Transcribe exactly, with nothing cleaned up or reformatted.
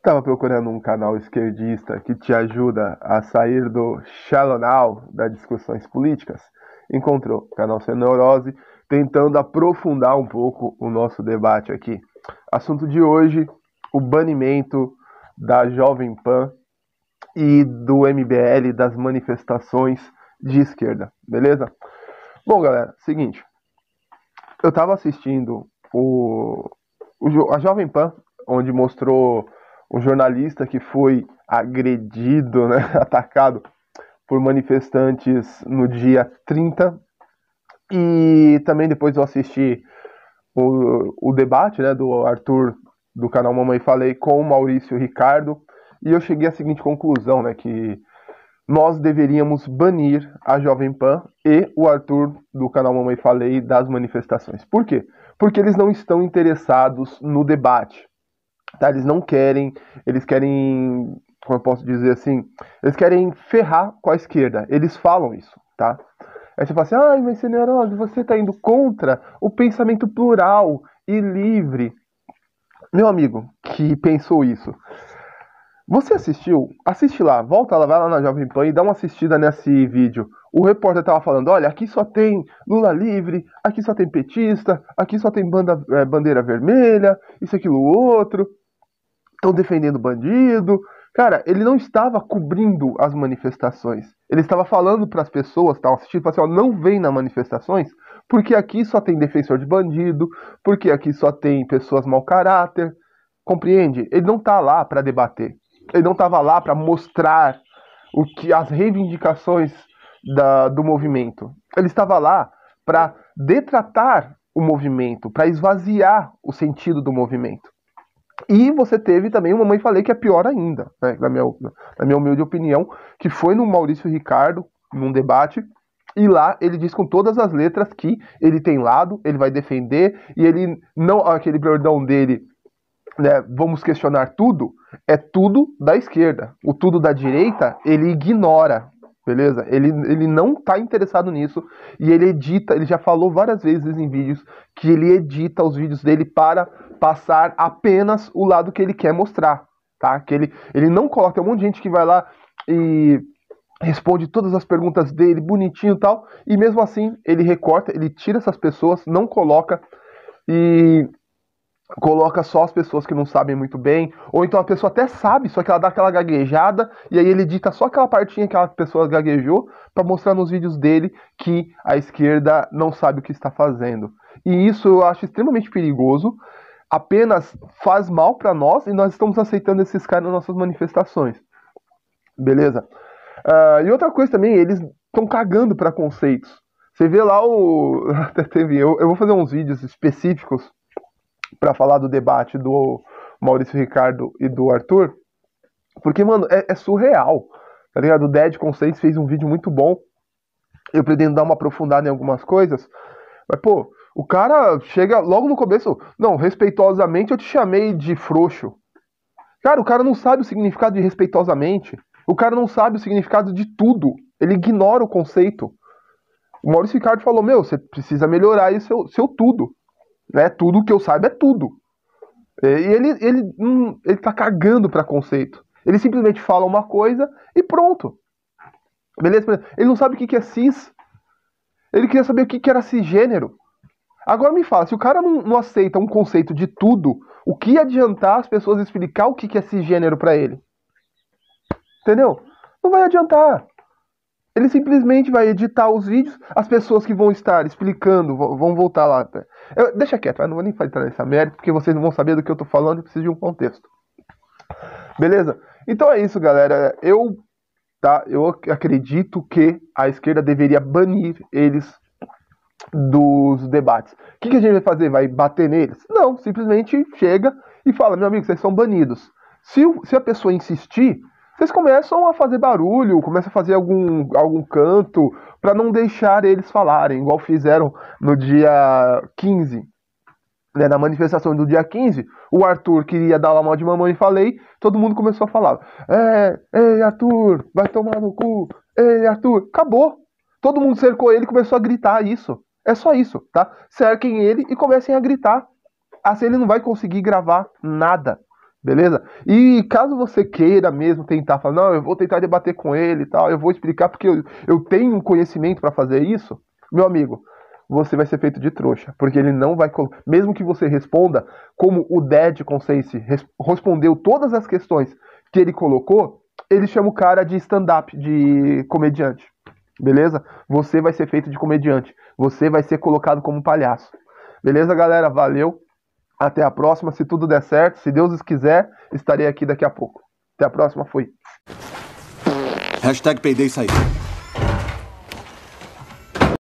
Estava procurando um canal esquerdista que te ajuda a sair do shallow now das discussões políticas? Encontrou o canal Sem Neurose, tentando aprofundar um pouco o nosso debate aqui. Assunto de hoje, o banimento da Jovem Pan e do M B L das manifestações de esquerda, beleza? Bom, galera, seguinte, eu estava assistindo o, o, a Jovem Pan, onde mostrou um jornalista que foi agredido, né, atacado por manifestantes no dia trinta, e também depois eu assisti o, o debate, né, do Arthur, do canal Mamãe Falei, com o Maurício Ricardo, e eu cheguei à seguinte conclusão, né, que nós deveríamos banir a Jovem Pan e o Arthur do canal Mamãe Falei das manifestações. Por quê? Porque eles não estão interessados no debate. Tá? Eles não querem, eles querem, como eu posso dizer assim, eles querem ferrar com a esquerda. Eles falam isso, tá? Aí você fala assim, ai, mas Neurose, você está indo contra o pensamento plural e livre. Meu amigo que pensou isso, você assistiu? Assiste lá, volta lá, vai lá na Jovem Pan e dá uma assistida nesse vídeo. O repórter estava falando, olha, aqui só tem Lula livre, aqui só tem petista, aqui só tem banda, é, bandeira vermelha, isso, aquilo, outro. Estão defendendo bandido. Cara, ele não estava cobrindo as manifestações. Ele estava falando para as pessoas que estavam assistindo, assim, ó, não vem nas manifestações, porque aqui só tem defensor de bandido, porque aqui só tem pessoas mau caráter. Compreende? Ele não está lá para debater. Ele não estava lá para mostrar o que as reivindicações da, do movimento. Ele estava lá para detratar o movimento, para esvaziar o sentido do movimento. E você teve também uma Mamãe Falei que é pior ainda, né, na, minha, na minha humilde opinião, que foi no Maurício Ricardo, num debate, e lá ele diz com todas as letras que ele tem lado, ele vai defender, e ele não, aquele bordão dele, né, vamos questionar tudo, é tudo da esquerda. O tudo da direita, ele ignora, beleza? Ele, ele não está interessado nisso, e ele edita, ele já falou várias vezes em vídeos, que ele edita os vídeos dele para passar apenas o lado que ele quer mostrar, tá? Que ele, ele não coloca, tem um monte de gente que vai lá e responde todas as perguntas dele, bonitinho e tal, e mesmo assim ele recorta, ele tira essas pessoas, não coloca e coloca só as pessoas que não sabem muito bem, ou então a pessoa até sabe, só que ela dá aquela gaguejada, e aí ele edita só aquela partinha que a pessoa gaguejou, para mostrar nos vídeos dele que a esquerda não sabe o que está fazendo. E isso eu acho extremamente perigoso, apenas faz mal para nós, e nós estamos aceitando esses caras nas nossas manifestações. Beleza? Uh, e outra coisa também, eles estão cagando para conceitos. Você vê lá o... Teve... eu, eu vou fazer uns vídeos específicos para falar do debate do Maurício Ricardo e do Arthur, porque, mano, é, é surreal, tá ligado? O Dead Conceitos fez um vídeo muito bom, eu pretendo dar uma aprofundada em algumas coisas, mas, pô, o cara chega logo no começo, não, respeitosamente eu te chamei de frouxo. Cara, o cara não sabe o significado de respeitosamente, o cara não sabe o significado de tudo, ele ignora o conceito. O Maurício Ricardo falou, meu, você precisa melhorar aí seu, seu tudo. Né? Tudo que eu saiba é tudo. E ele, ele, hum, ele tá cagando pra conceito. Ele simplesmente fala uma coisa e pronto. Beleza? Ele não sabe o que é cis. Ele queria saber o que era cisgênero. Agora me fala, se o cara não, não aceita um conceito de tudo, o que adiantar as pessoas explicar o que é cisgênero pra ele? Entendeu? Não vai adiantar. Ele simplesmente vai editar os vídeos, as pessoas que vão estar explicando, vão voltar lá. Eu, deixa quieto, eu não vou nem entrar nessa merda, porque vocês não vão saber do que eu tô falando e preciso de um contexto. Beleza? Então é isso, galera. Eu, tá, eu acredito que a esquerda deveria banir eles dos debates. O que, que a gente vai fazer? Vai bater neles? Não, simplesmente chega e fala, meu amigo, vocês são banidos. Se, se a pessoa insistir, vocês começam a fazer barulho, começam a fazer algum, algum canto para não deixar eles falarem, igual fizeram no dia quinze. Né, na manifestação do dia quinze, o Arthur queria dar uma de Mamãe Falei, todo mundo começou a falar, é, ei Arthur, vai tomar no cu, ei Arthur, acabou. Todo mundo cercou ele e começou a gritar isso. É só isso, tá? Cerquem ele e comecem a gritar. Assim ele não vai conseguir gravar nada. Beleza? E caso você queira mesmo tentar falar, não, eu vou tentar debater com ele e tal, eu vou explicar porque eu, eu tenho um conhecimento para fazer isso, meu amigo, você vai ser feito de trouxa, porque ele não vai, mesmo que você responda, como o Dead Conscience res, respondeu todas as questões que ele colocou, ele chama o cara de stand-up, de comediante, beleza? Você vai ser feito de comediante, você vai ser colocado como palhaço, beleza, galera? Valeu! Até a próxima, se tudo der certo, se Deus quiser, estarei aqui daqui a pouco. Até a próxima, fui. Hashtag Payday saiu.